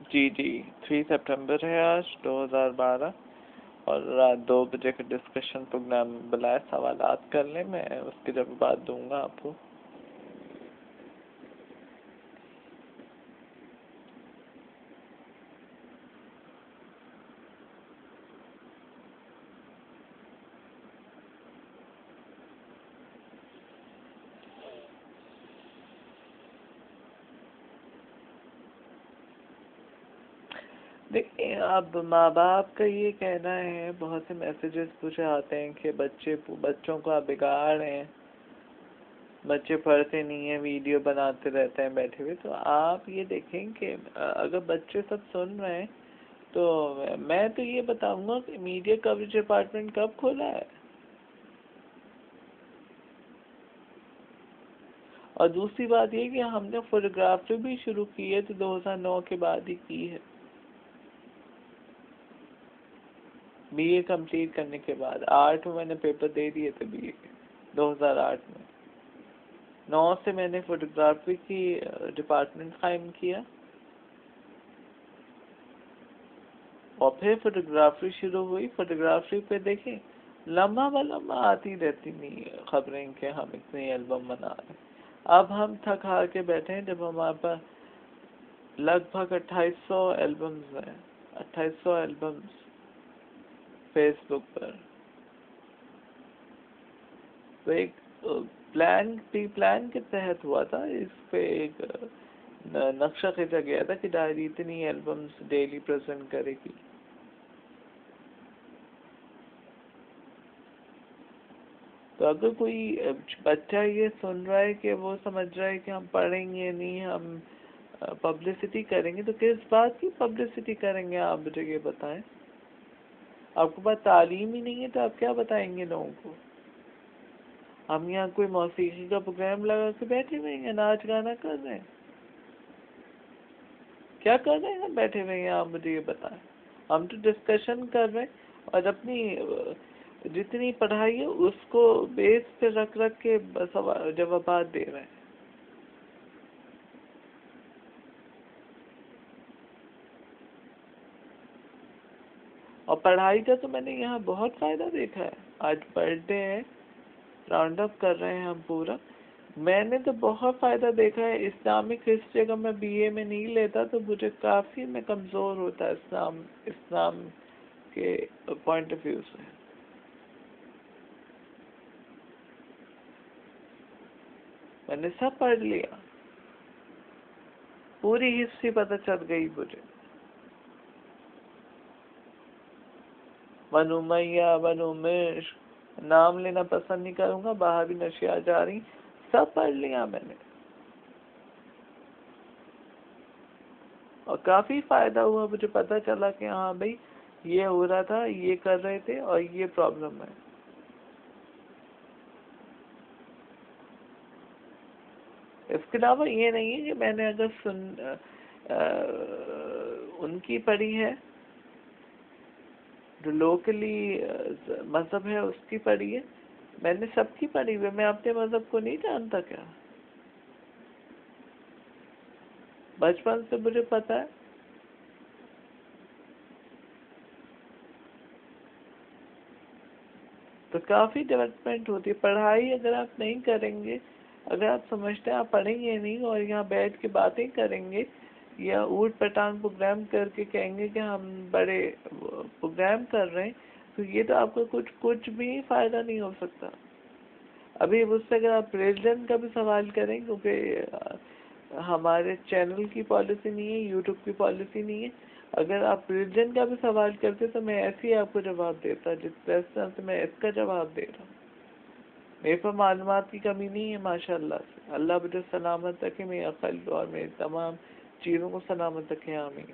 जी जी, 3 सितंबर है आज 2012 और रात 2 बजे का डिस्कशन प्रोग्राम बुलाया। सवालात कर लें, मैं उसके जवाब दूंगा आपको। देखिए, अब माँ बाप का ये कहना है, बहुत से मैसेजेस मुझे आते हैं कि बच्चों को आप बिगाड़ रहे हैं, बच्चे पढ़ते नहीं है, वीडियो बनाते रहते हैं बैठे हुए। तो आप ये देखें कि अगर बच्चे सब सुन रहे हैं तो मैं तो ये बताऊंगा कि मीडिया कवरेज डिपार्टमेंट कब खोला है। और दूसरी बात ये कि हमने फोटोग्राफी भी शुरू की है तो 2009 के बाद ही की है, बीए कंप्लीट करने के बाद। 8 में मैंने पेपर दे दिए थे बीए के, 2008 में। 9 से मैंने फोटोग्राफी की डिपार्टमेंट कायम किया और फिर फोटोग्राफी शुरू हुई। फोटोग्राफी पे देखें, लम्बा व लम्बा आती रहती नहीं खबरें कि हम इतने एल्बम बना रहे हैं। अब हम थक हार के बैठे हैं जब हमारे पास लगभग 2800 एल्बम्स हैं, 2800 एल्बम्स फेसबुक पर। तो एक प्री प्लान के तहत हुआ था। इस पे एक नक्शा खींचा गया था कि डायरी इतनी एल्बम्स डेली प्रेजेंट करेगी। तो अगर कोई बच्चा ये सुन रहा है कि वो समझ रहा है कि हम पढ़ेंगे नहीं, हम पब्लिसिटी करेंगे, तो किस बात की पब्लिसिटी करेंगे आप मुझे ये बताएं। आपके पास तालीम ही नहीं है तो आप क्या बताएंगे लोगों को। हम यहाँ कोई मौसीकी का प्रोग्राम लगा के बैठे हुए हैं, नाच गाना कर रहे हैं, क्या कर रहे हैं हम बैठे हुए हैं, आप मुझे ये बताएं। हम तो डिस्कशन कर रहे हैं और अपनी जितनी पढ़ाई है उसको बेस पे रख रख के जवाब दे रहे हैं। और पढ़ाई का तो मैंने यहाँ बहुत फायदा देखा है। आज बर्थडे है, राउंड अप कर रहे हैं हम पूरा। मैंने तो बहुत फायदा देखा है। इस्लामिक हिस्ट्री अगर मैं बीए में नहीं लेता तो मुझे काफी मैं कमजोर होता इस्लाम के पॉइंट ऑफ व्यू से। मैंने सब पढ़ लिया, पूरी हिस्ट्री पता चल गई मुझे। बनु मैया, बनु मिश, नाम लेना पसंद नहीं करूंगा, बाहर भी नशिया जा रही, सब पढ़ लिया मैंने। और काफी फायदा हुआ, मुझे पता चला कि हाँ भाई ये हो रहा था, ये कर रहे थे और ये प्रॉब्लम है। इसके अलावा ये नहीं है कि मैंने अगर उनकी पढ़ी है जो लोकली मजहब है उसकी पढ़ी है, मैंने सबकी पढ़ी हुई। मैं अपने मजहब को नहीं जानता क्या? बचपन से मुझे पता है। तो काफी डेवलपमेंट होती है। पढ़ाई अगर आप नहीं करेंगे, अगर आप समझते हैं आप पढ़ेंगे नहीं और यहाँ बैठ के बातें करेंगे या ऊट पटांग प्रोग्राम करके कहेंगे कि हम बड़े प्रोग्राम कर रहे हैं, तो ये तो आपको कुछ कुछ भी फायदा नहीं हो सकता। अभी मुझसे अगर आप प्रेसिडेंट का भी सवाल करें, क्योंकि हमारे चैनल की पॉलिसी नहीं है, यूट्यूब की पॉलिसी नहीं है, अगर आप प्रेसिडेंट का भी सवाल करते तो मैं ऐसे ही आपको जवाब देता जिस तरह से मैं इसका जवाब दे रहा हूँ। मेरे पर मालूमात की कमी नहीं है माशाल्लाह से। अल्लाह मुझे सलामत रखे, मेरी अकल और मेरी तमाम चीज़ों को सलामत रखे, आमीन।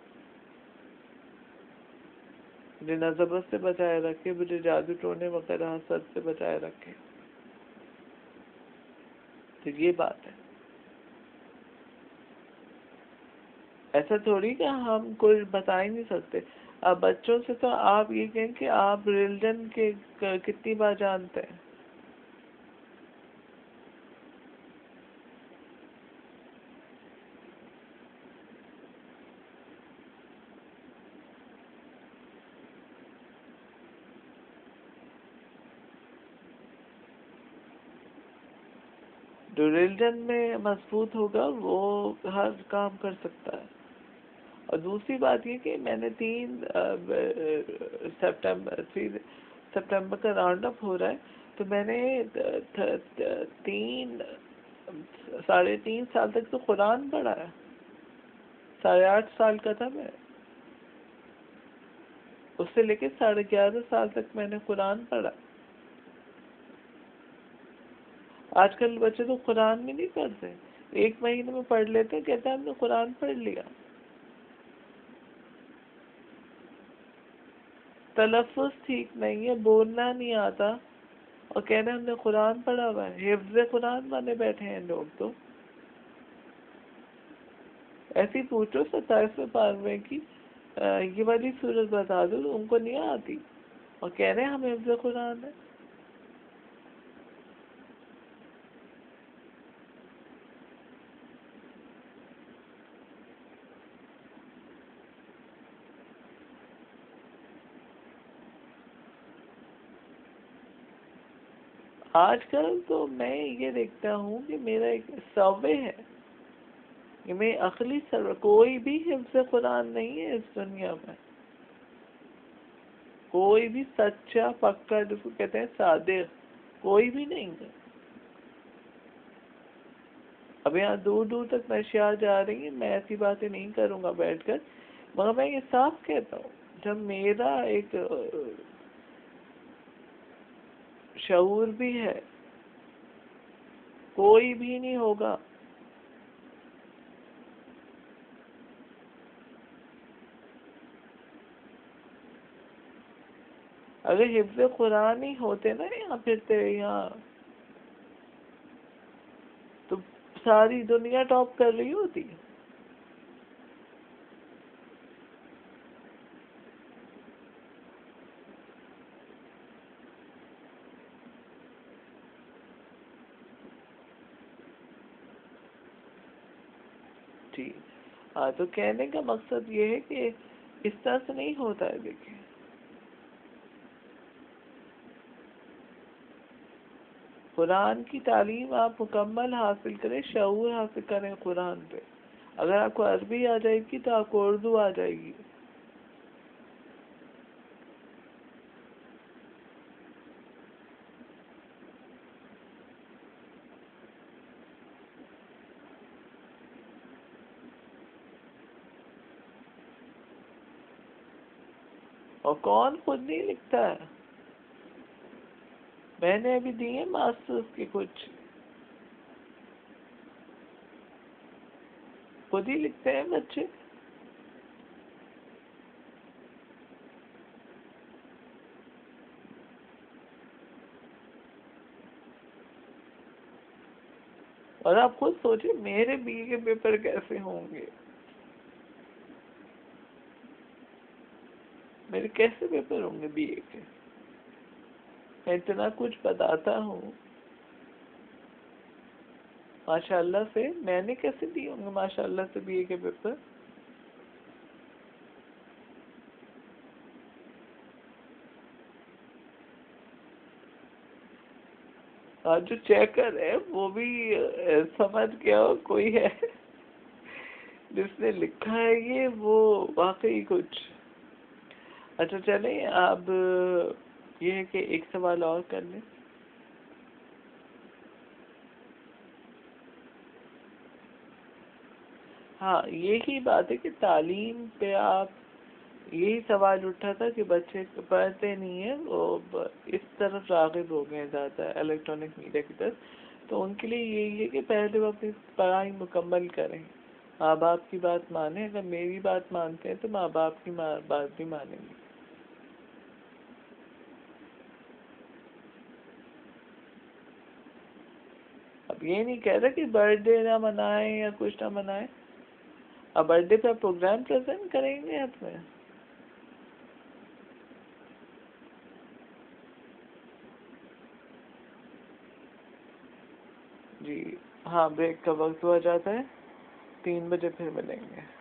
मुझे नज़ाबत से बचाए रखे, मुझे जादू टोने वगैरह हसद से बचाए रखे। तो ये बात है। ऐसा थोड़ी कि हम कुछ बता ही नहीं सकते। अब बच्चों से तो आप ये कहें कि आप रिलीजन के कितनी बार जानते हैं। जो रिलीजन में मजबूत होगा वो हर काम कर सकता है। और दूसरी बात ये कि मैंने 3 सितंबर का राउंड अप हो रहा है, तो मैंने 3 साढ़े 3 साल तक तो कुरान पढ़ा है। 8.5 साल का था मैं, उससे लेके 11.5 साल तक मैंने कुरान पढ़ा। आजकल बच्चे तो कुरान भी नहीं पढ़ते, 1 महीने में पढ़ लेते, कहते हैं हमने कुरान पढ़ लिया। तलफ़्फ़ुज़ ठीक नहीं है, बोलना नहीं आता, और कह रहे हमने कुरान पढ़ा हुआ है। हिफ्ज़ कुरान माने बैठे हैं लोग। तो ऐसी पूछो 27वें पारे की ये वाली सूरत बता दो, तो उनको नहीं आती और कह रहे हैं हम हिफ्ज़ कुरान है। आजकल तो मैं ये देखता हूँ कि मेरा एक सर्वे है कि मैं अखली सर्वे, कोई भी हिफ्ज़ कुरान नहीं है इस दुनिया में। कोई भी सच्चा पक्का, जिसको कहते हैं सादिक, कोई भी नहीं है। अब यहाँ दूर दूर तक नशियात जा रही है, मैं ऐसी बातें नहीं करूँगा बैठकर, मगर मैं ये साफ कहता हूँ, जब मेरा एक शऊर भी है, कोई भी नहीं होगा। अगर हिफ्ज़ कुरान ही होते ना यहाँ फिरते यहाँ, तो सारी दुनिया टॉप कर रही होती। जी हाँ, तो कहने का मकसद ये है कि इस तरह से नहीं होता है। देखिए, कुरान की तालीम आप मुकम्मल हासिल करें, शऊर हासिल करें कुरान पे। अगर आपको अरबी आ जाएगी तो आपको उर्दू आ जाएगी। और कौन खुद नहीं लिखता है? मैंने अभी दिए मास्टर्स के कुछ, खुद ही लिखते हैं बच्चे। और आप खुद सोचिए मेरे बीए के पेपर कैसे होंगे, मेरे कैसे पेपर होंगे बीए के। मैं इतना कुछ बताता हूँ माशाल्लाह से, मैंने कैसे दिए होंगे माशाल्लाह से बीए के पेपर। आज जो चेकर है वो भी समझ गया हो कोई है जिसने लिखा है ये, वो वाकई कुछ। अच्छा चले, अब ये है कि एक सवाल और कर लें। हाँ, यही बात है कि तालीम पे आप, यही सवाल उठा था कि बच्चे पढ़ते नहीं है, वो इस तरफ राग़िब हो गए हैं ज़्यादा इलेक्ट्रॉनिक मीडिया की तरफ। तो उनके लिए यही है कि पहले वो अपनी पढ़ाई मुकम्मल करें, माँ बाप की बात माने। अगर मेरी बात मानते हैं तो माँ बाप की बात भी मानेंगे। अब ये नहीं कह रहा कि बर्थडे ना मनाएं या कुछ ना मनाएं। अब बर्थडे पे प्रोग्राम प्रेजेंट करेंगे अपने। जी हाँ, ब्रेक का वक्त हो जाता है, 3 बजे फिर मिलेंगे।